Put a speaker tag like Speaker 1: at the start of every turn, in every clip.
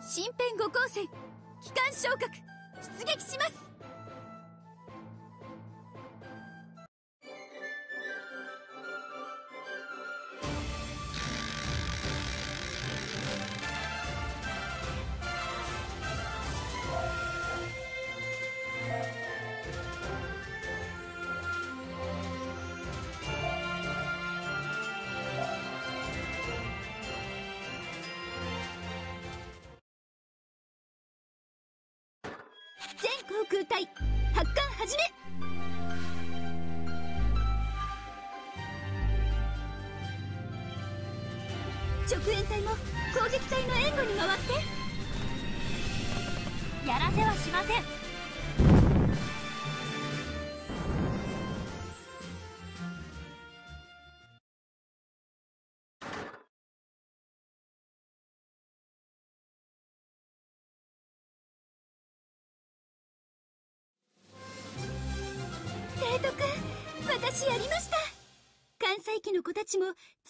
Speaker 1: 身辺5光線機関昇格出撃します。全航空隊発艦始め。直縁隊も攻撃隊の援護に回って。やらせはしません。提督、私やりました。関西機の子たちも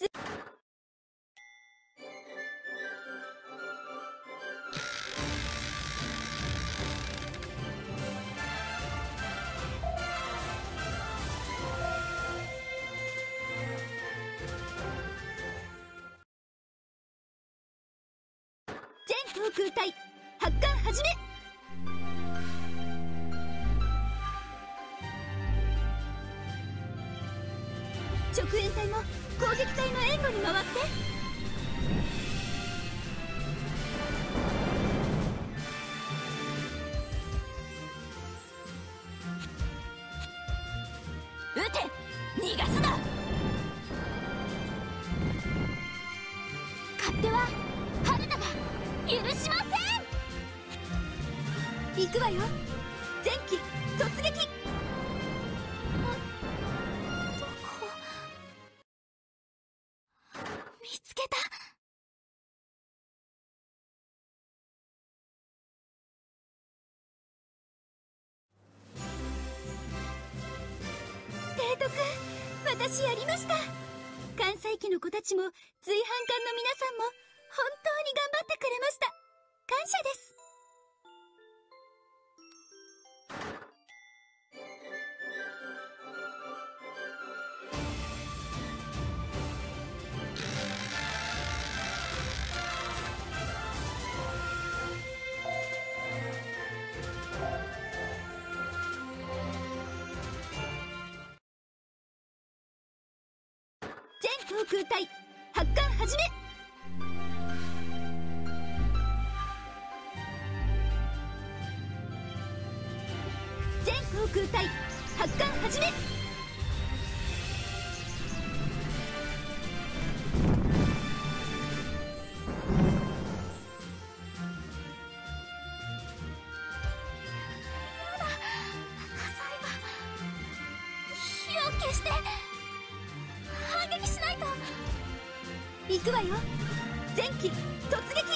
Speaker 1: 全航空隊発艦始め。直縁隊も攻撃隊の援護に回って。撃て、逃がすな。勝手は春菜が許しません。行くわよ。前期突撃。見つけた。提督、私やりました。関西機の子たちも随伴艦の皆さんも本当に頑張ってくれました。感謝です。全航空隊発艦始め。全航空隊発艦始め。やだ、火災が。火を消して反撃しないと。行くわよ。前期突撃。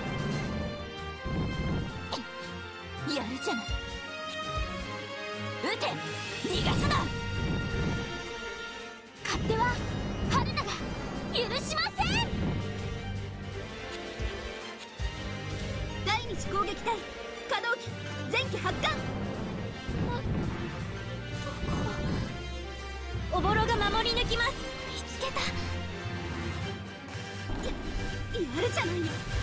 Speaker 1: やるじゃない。撃て、逃がすな。勝手は春菜が許しません。第二次攻撃隊可動機前期発艦。おぼろが守り抜きます。見つけた。やるじゃないの。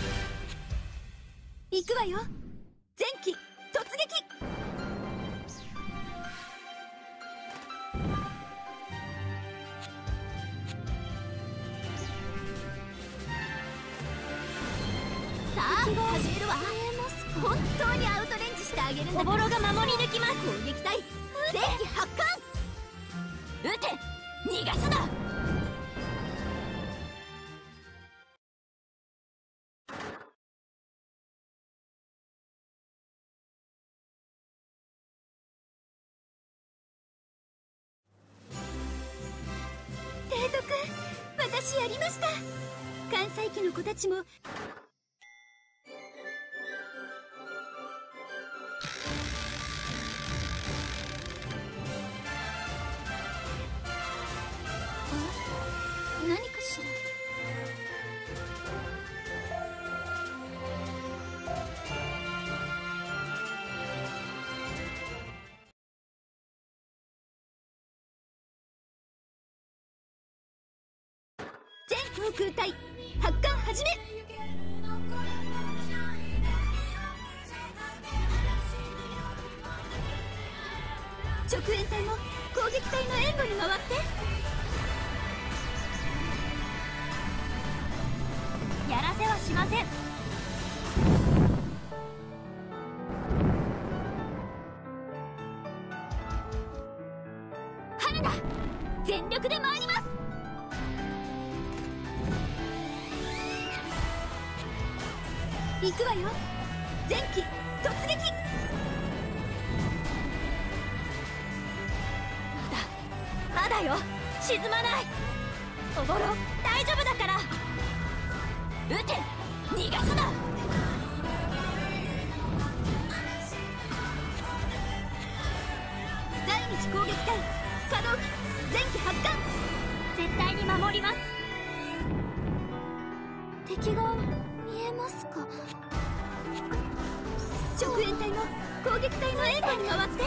Speaker 1: 行くわよ。前期突撃。さあ始めるわ。本当にアウトレンジしてあげるんだ。おぼろが守り抜きます。攻撃隊前期発艦。撃て、逃がすな。提督、私やりました。関西機の子たちも何かしら。 全航空隊発艦始め。直縁隊も攻撃隊の援護に回って。やらせはしません。春だ、全力で参ります。行くわよ、前期突撃。まだよ、沈まない。おぼろ大丈夫だから。撃て、逃がすな。第二次攻撃隊作動機前期発艦。絶対に守ります。敵が見えますか？直縁隊も攻撃隊の援護に回って。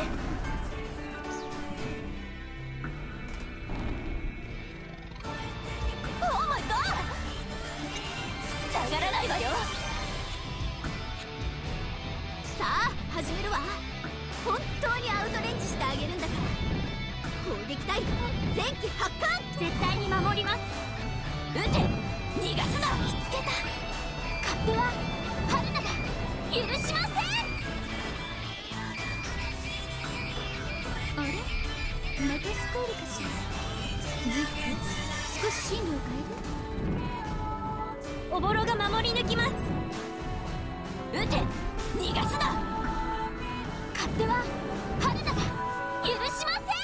Speaker 1: オーマイゴー！下がらないわよ。さあ始めるわ。本当にアウトレンジしてあげるんだから。攻撃隊前期発艦。絶対に守ります。撃て、逃がすな。見つけた。勝手は春菜が許しません。あれ、またスコールかしら。ずっと少し進路を変える。おぼろが守り抜きます。撃て、逃がすな。勝手は春菜が許しません。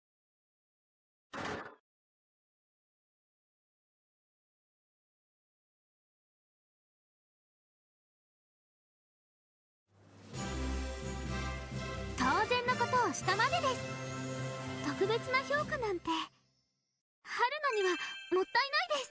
Speaker 1: 当然のことをしたまでです。特別な評価なんて春菜にはもったいないです。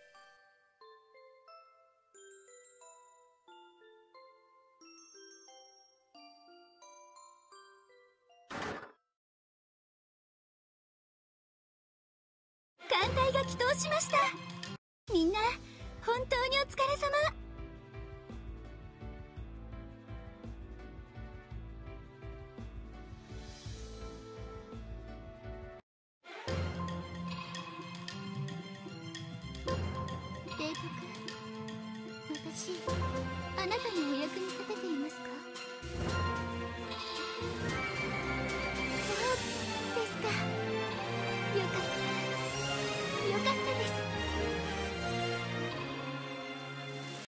Speaker 1: 艦隊が帰投しました。みんな本当にお疲れ様。提督、私あなたにお役に立ててい